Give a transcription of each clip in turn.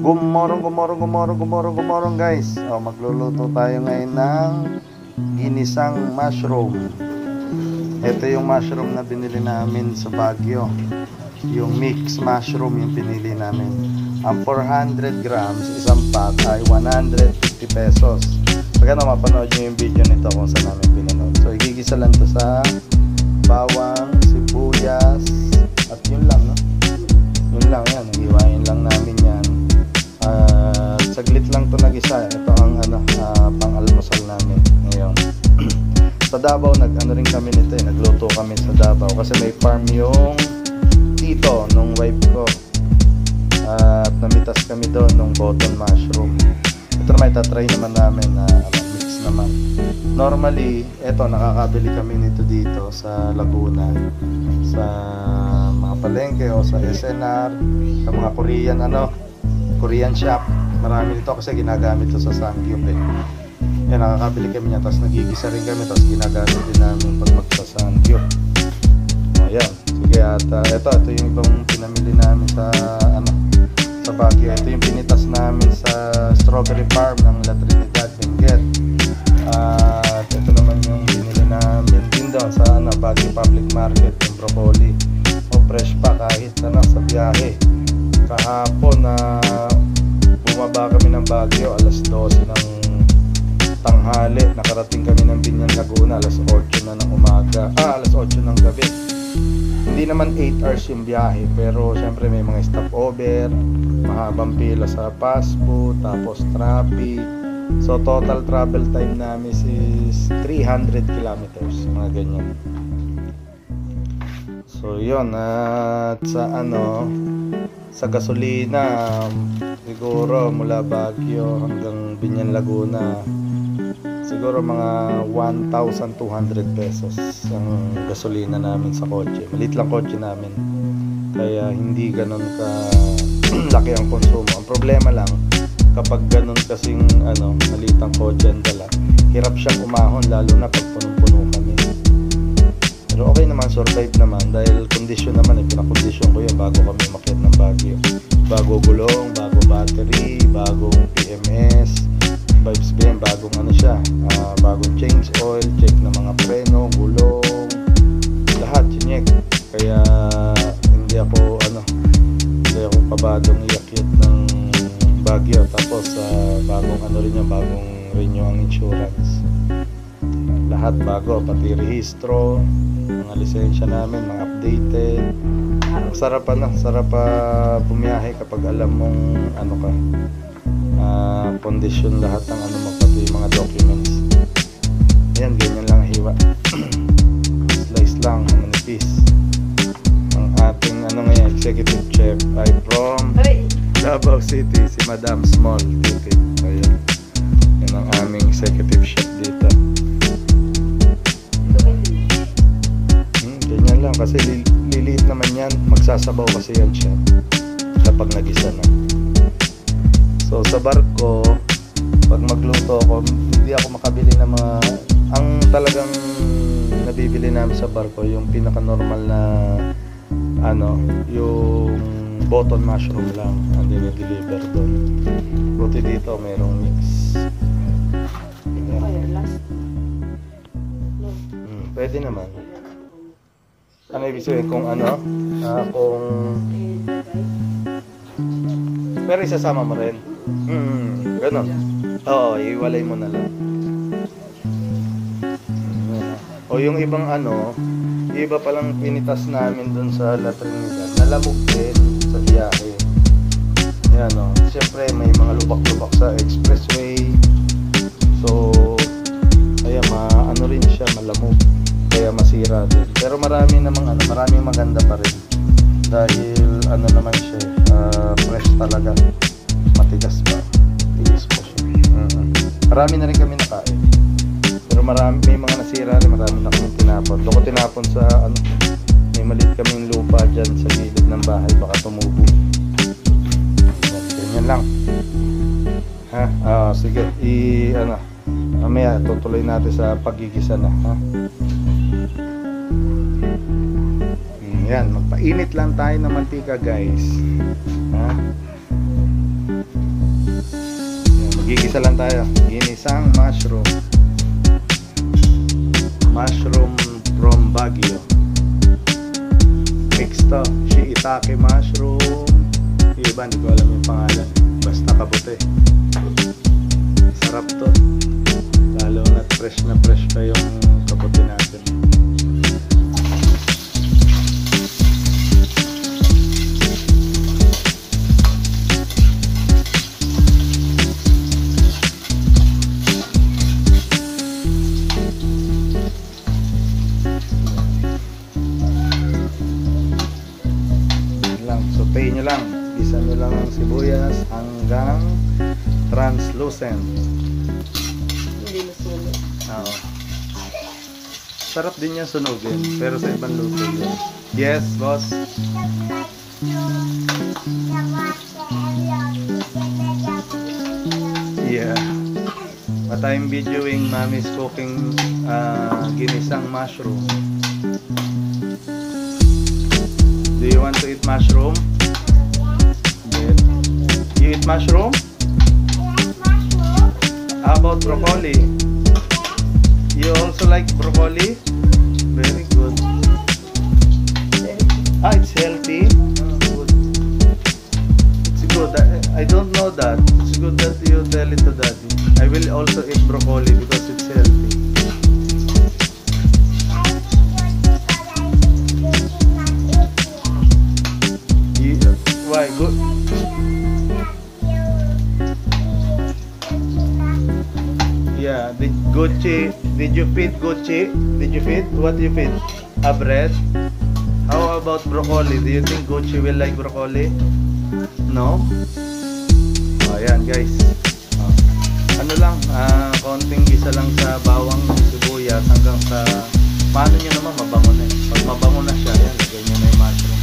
Gumorong guys. Magluluto tayo ngayon ng ginisang mushroom. Ito yung mushroom na binili namin sa Baguio. Yung mix mushroom yung pinili namin. Ang 400 grams, isang pack ay 150 pesos. Pagka na mapanood nyo yung video nito kung saan namin pinanood. So igigisa lang to sa bawang, sibuyas, at yun lang, no? Yun lang yan, hiwain lang namin yan. Saglit lang to nag-isa. Ito ang pang-almusal namin ngayon. Sa Davao nag-ano rin kami nito nagluto kami sa Davao kasi may farm yung tito nung wife ko. At namitas kami doon nung button mushroom. Ito naman itatry naman namin na mix naman. Normally, eto nakakabili kami nito dito sa Laguna, sa mga palengke o sa SNR, sa mga Korean shop. Marami nito kasi ginagamit to sa Samgyup Yan, nakakabili kami niya, tapos nagigisa rin kami, tapos ginagamit din namin pag magsa-Samgyup. Yan, sige, at ito yung ibang pinamili namin sa Baguio. Ito yung pinitas namin sa strawberry farm ng La Trinidad, Benguet. At ito naman yung binili namin din doon sa Baguio Public Market, yung broccoli. Fresh pa kahit sa biyahe. Kahapon bumaba kami ng Baguio alas 12 ng tanghali. Nakarating kami ng Binyan, Laguna alas 8 na ng umaga. Alas 8 ng gabi. Hindi naman 8 hours yung biyahe, pero syempre may mga stopover, mahabang pila sa fast food, tapos traffic. So total travel time namin is 300 kilometers, mga ganyan. So yun, at sa gasolina, siguro mula Baguio hanggang Binyan, Laguna, siguro mga 1,200 pesos ang gasolina namin sa kotse. Maliit lang kotse namin, kaya hindi ganun ka laki ang konsumo. Ang problema lang, kapag ganun kasing maliit ang kotse ang dala, hirap siyang umahon, lalo na pag punong-puno kami. Pero okay naman, survive naman, dahil kondisyon naman, pinakondisyon ko yun bago kami umakyat ng Baguio. Bago gulong, bago battery, bagong PMS, vibes game, bagong bagong change oil, check ng mga preno, gulong, lahat chinek. Kaya hindi ako kabadong iakyat ng Baguio. Tapos bagong bagong renew ang insurance. Lahat bago, pati rehistro, mga lisensya namin, mga updated. Sarap bumiyahe kapag alam mong kondisyon lahat ng pati mga documents. Ayan, ganyan lang hiwa. Slice lang, manipis. Ang ating executive chef ay from Davao City, si Madam Small Titi. Ayan. Yan ang aming executive chef dito. Ganyan lang kasi liliit naman yan. Magsasabaw kasi yan siya kapag nagisa na. So sa barko, pag magluto ako, hindi ako makabili ng ang talagang nabibili namin sa barko, yung pinaka normal na yung button mushroom lang ang dinideliver doon. Buti dito mayroong mix. Pwede naman. Ano ibig sabihin kung pero isasama mo rin. Ganon. Oo, iwalay mo na lang. O yung ibang iba palang pinitas namin dun sa La Trinidad, nalamog din sa biyahe. Yan siyempre may mga lubak-lubak sa expressway. So kaya rin siya, malamog, kaya masira din. Pero maraming maganda pa rin. Dahil naman siya, fresh talaga, matigas pa, tigas po siya. Marami na rin kami nakain, pero may mga nasira rin, marami na kami tinapon. Doon ko tinapon sa may maliit kaming lupa dyan sa gilid ng bahay, baka tumubo. Ganyan lang. Sige, mamaya tutuloy natin sa pagigisa na. Yan, magpainit lang tayo ng mantika guys. Magigisa lang tayo. Ginisang mushroom. Mushroom from Baguio. Mix to. Shiitake mushroom. Yung iba, hindi ko alam yung pangalan. Basta kabuti. Sarap to. Lalo na fresh pa yung kabuti natin. Saute nyo lang. Isa nyo lang ang sibuyas hanggang translucent. Hindi masunog. Oo. Sarap din yan sunugin, pero sa ibang luto yun. Yes, boss. Yeah. But I'm videoing Mommy's cooking ginisang mushroom. Do you want to eat mushroom? Yeah. You eat mushroom? How about broccoli? You also like broccoli? Very good. Ah, it's healthy. Oh, good. It's good. I don't know that. It's good that you tell it to daddy. I will also eat broccoli because it's healthy. Why? Good. Yeah, did you feed Gucci? Did you feed? What do you feed? A bread? How about broccoli? Do you think Gucci will like broccoli? No? Oh, yan guys. Oh. Ano lang, konting gisa lang sa bawang sibuyas hanggang sa paano nyo naman mabango na eh. Pag mabango na siya, yan, lagay nyo na yung mushroom.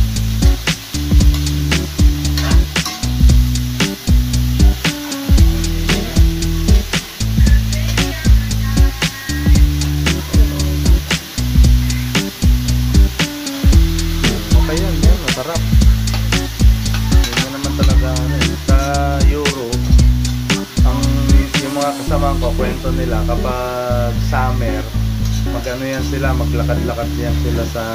Sarap. Hindi mo naman talaga sa Europe yung mga kasama ko, kwento nila kapag summer magano yan sila, maglakad-lakad yan sila sa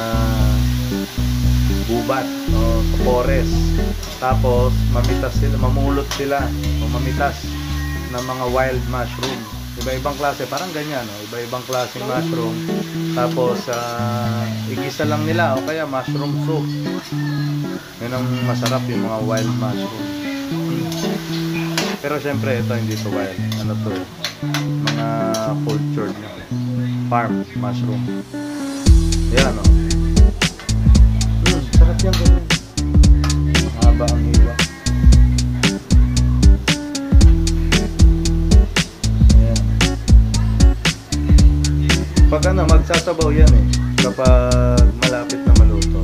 gubat o sa forest, tapos mamitas sila, mamulot sila o mamitas ng mga wild mushroom, iba-ibang klase, parang ganyan, no? Iba-ibang klaseng mushroom, tapos igisa lang nila o kaya mushroom soup. Yun ang masarap, yung mga wild mushroom. Pero syempre ito hindi to wild, ano to eh, mga cultured farm mushroom. Yan o. Sarap yan ganyan. Mahaba ang hiwa. Ayan. Pag ano, magsasabaw yan eh kapag malapit na maluto.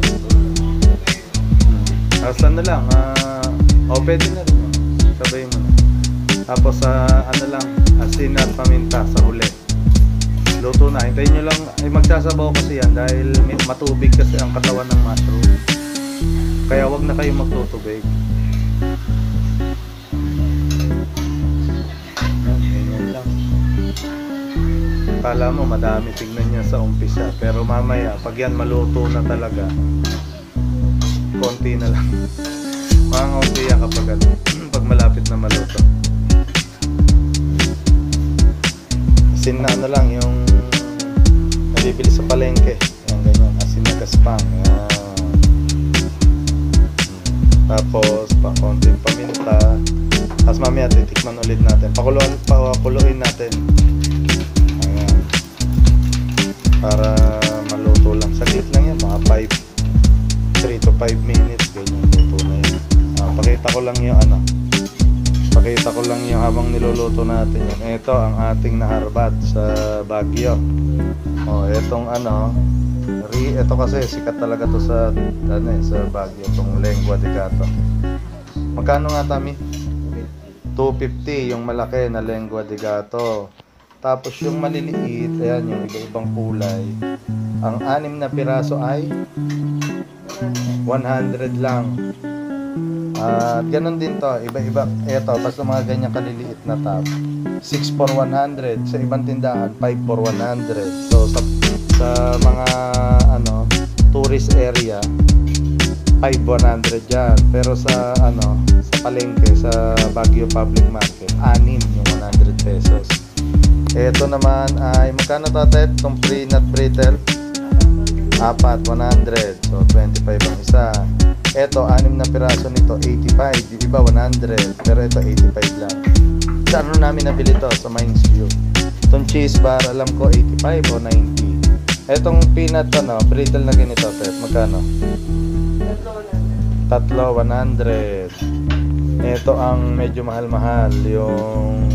Tapos ano lang, pwede na rin, sabay mo na. Tapos ano lang, asin at paminta sa huli. Luto na, hintayin nyo lang, ay magsasabaw kasi yan dahil matubig kasi ang katawan ng mushroom. Kaya wag na kayo magtutubig. Ganyan lang. Kala mo madami, tignan niya sa umpisa, pero mamaya pag yan maluto na talaga, konti na lang. Mga yan kapag ano, pag malapit na maluto. Asin na ano lang, yung nabibili sa palengke. Yan, ganyan. Asin na gaspang. Yan. Tapos, konting paminta. Tapos mamaya titikman ulit natin. Pakuluin natin. Ayan. Para maluto lang. Saglit lang yan, mga 3 to 5 minutes, ganyan, luto na yun. Pakita ko lang yung ano, pakita ko lang yung habang niluluto natin yun. Ito ang ating naharbat sa Baguio. Etong ano, ito kasi sikat talaga to sa ano sa Baguio, itong lengua de gato. Magkano nga, Tami? 250 yung malaki na lengua de gato. Tapos yung maliliit, ayan, yung iba-ibang kulay. Ang 6 na piraso ay 100 lang. At ganun din to, iba-iba. Ito, basta mga ganyan kaliliit na tab. 6 for 100. Sa ibang tindahan, 5 for 100. So, sa mga tourist area, 5,100 yan. Pero sa sa palengke, sa Baguio Public Market, 6 yung 100 pesos. Ito naman ay magkano to, Tet? Itong pre-nut brittle? 4, 100. So 25 ang isa. Ito, 6 na piraso nito, 85. Yung iba 100, pero ito 85 lang. Sa ano namin nabili to? Sa Mines View. Itong cheese bar, alam ko 85 o 90. Etong peanut brittle na ganito, Tet, magkano? 3, 100. Ito ang medyo mahal-mahal, yung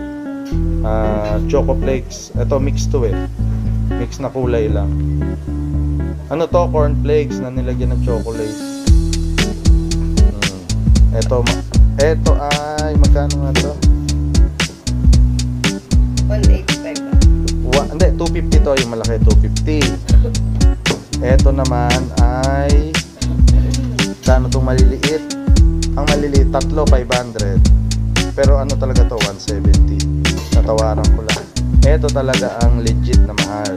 Choco Flakes. Ito mix to mix na kulay lang. Ano to? Corn flakes na nilagyan ng chocolate. Ito ay magkano nga to? 185 Hindi, 250 to, yung malaki 250. Ito naman ay kano tong maliliit? Ang maliliit 3, 500. Pero ano talaga to? 170. Natawaran ko lang. Ito talaga ang legit na mahal.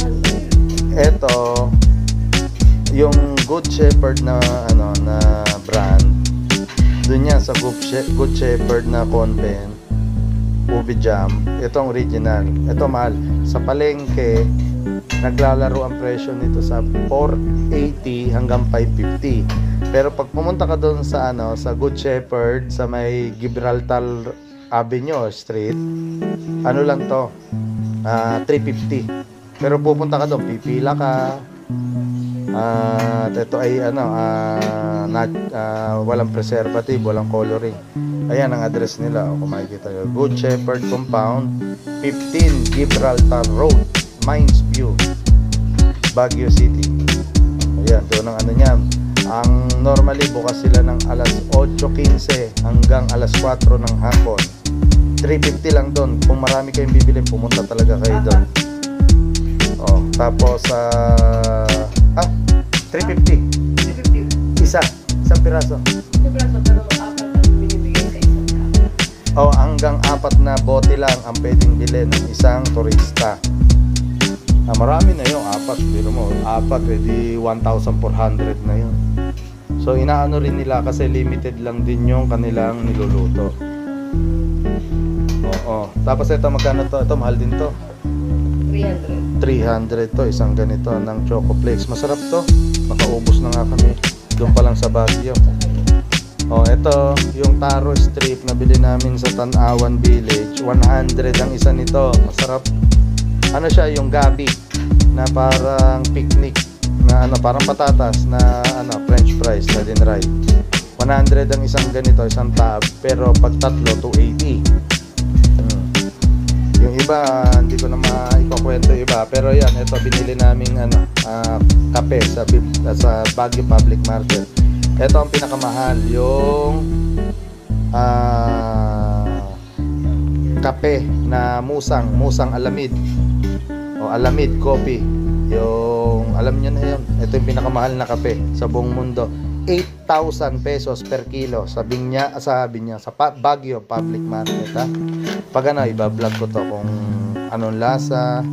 Ito yung Good Shepherd na na brand. Doon yan sa Good Shepherd na convent, Ubi Jam. Ito ang original. Ito mahal. Sa palengke, naglalaro ang presyo nito sa 480 hanggang 550. Pero pag pumunta ka doon sa sa Good Shepherd sa may Gibraltar Avenue Street, lang to, 350. Pero pupunta ka doon, pipila ka. Ito ay walang preservative, walang coloring. Ayan ang address nila, kung makikita nyo. Good Shepherd Compound, 15 Gibraltar Road, Mines View, Baguio City. Ayan, doon ang niyan. Ang normally bukas sila ng alas 8:15 hanggang alas 4 ng hapon. 350 lang doon. Kung marami kayong bibili, pumunta talaga kayo doon. Tapos 350. Isang piraso. Hanggang 4 na bote lang ang pwedeng bilhin ng isang turista. Marami na yung 4. Pero mo, 4 pwede 1,400 na yun. So inaano rin nila kasi limited lang din yung kanilang niluluto. Tapos ito magkano to? Ito mahal din to. 300 to, isang ganito ng Choco Flakes. Masarap to. Makaubos na nga kami doon pa lang sa Baguio. Ito yung taro strip na bili namin sa Tanawan Village. 100 ang isa nito. Masarap. Siya yung gabi na parang picnic na parang patatas na French fries na dinry. 100 ang isang ganito, isang tab. Pero pag tatlo, 280. Yung iba, hindi ko na maipakwento iba. Pero yan, ito binili naming kape sa Baguio Public Market. Ito ang pinakamahal, yung kape na musang alamid. Alamid coffee. Yung, alam nyo na yun. Ito yung pinakamahal na kape sa buong mundo. 8,000 pesos per kilo sa Baguio Public Market, ha. Pag iba-vlog ko to kung anong lasa.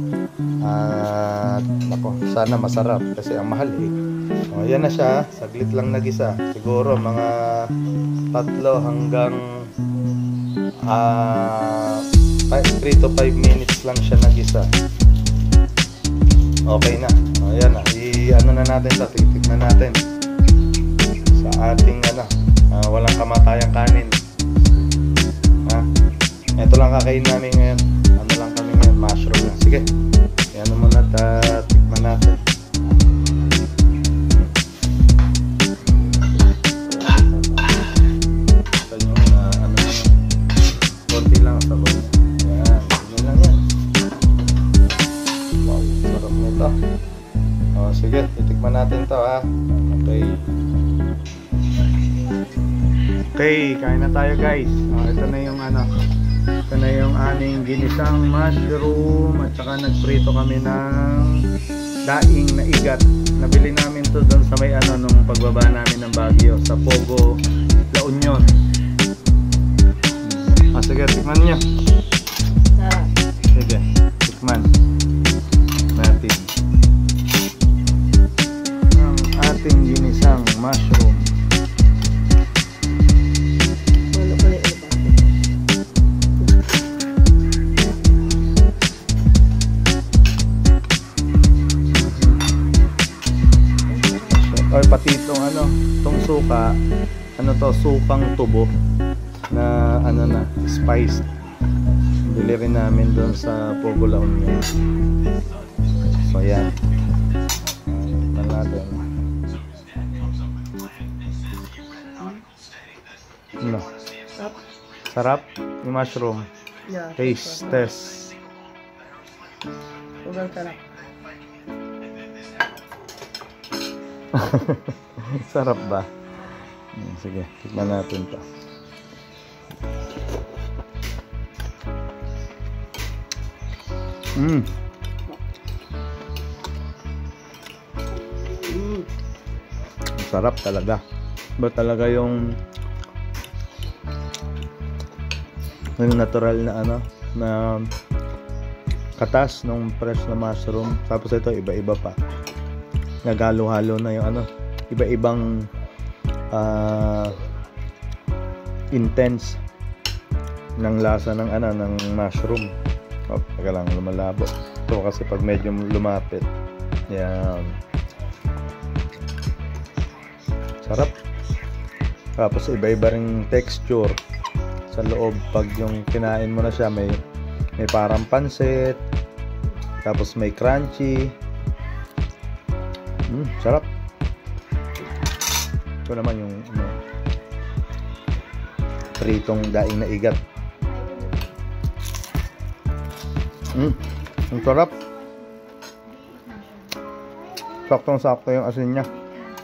Sana masarap kasi ang mahal yan na siya, saglit lang nagisa. Siguro mga 3 hanggang 3 to 5 minutes lang siya nagisa. Okay na. Ayan na. Na natin ito. Titikman natin. Sa ating walang kamatayang kanin. Ito lang kakain namin ngayon. Lang kami ngayon. Mushroom na. Sige. Ayan na muna. Tikman natin. Ito yung konti lang sa sabon. Ayan. Tignan lang yan. Wow. Sarap nito. Sige. Titikman natin to, ha. Okay, kain na tayo, guys. Ito na yung ito na yung aming ginisang mushroom at saka nagprito kami ng daing na igat. Nabili namin to doon sa may ano nung pagbaba namin ng Baguio sa Pogo, La Union. Sige, tikman niyo. Sarap. Sige, tikman natin ang ating ginisang mushroom. Wala ko na yung iba. Or pati itong ano, itong suka, ano to, sukang tubo na ano na, spice. Bili rin namin doon sa Pogo La Union. So yan. Natin. Ano? Sarap. Sarap yung mushroom. Yeah. Taste test. Sobrang sarap. Sarap ba? Sige, tikman natin to. Mm. Sarap talaga. Ba talaga yung natural na ano na katas ng fresh na mushroom. Tapos ito iba-iba pa. Nagalo-halo na yung ano, iba-ibang intense ng lasa ng ano ng mushroom. Oh, teka lang, lumalabo. Ito kasi pag medyo lumapit. Yan. Sarap. Tapos iba-iba ring texture sa loob pag yung kinain mo na siya, may parang pansit. Tapos may crunchy. Sarap. Ito naman yung pritong daing na igat. Ang sarap. Saktong-sakto yung asin niya.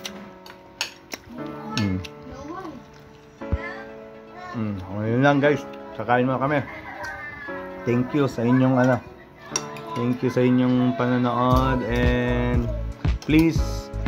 Yun lang guys. Kakain mo kami. Thank you sa inyong ano. Thank you sa inyong panonood and please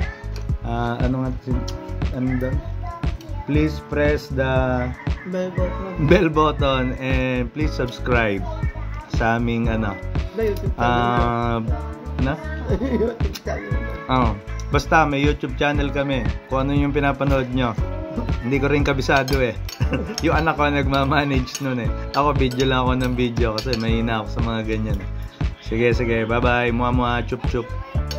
please press the bell button and please subscribe sa aming ano YouTube channel. YouTube channel. Basta may YouTube channel kami. Kung ano yung pinapanood nyo, hindi ko rin kabisado eh. Yung anak ko nagmamanage nun eh. Ako video lang ako ng video kasi mahina ako sa mga ganyan. Sige, bye bye. Mua chup chup.